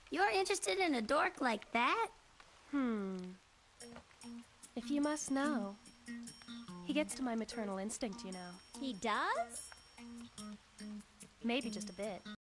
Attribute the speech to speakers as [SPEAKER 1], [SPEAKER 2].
[SPEAKER 1] You're interested in a dork like that?
[SPEAKER 2] If you must know, he gets to my maternal instinct, you know.
[SPEAKER 3] He does?
[SPEAKER 2] Maybe just a bit.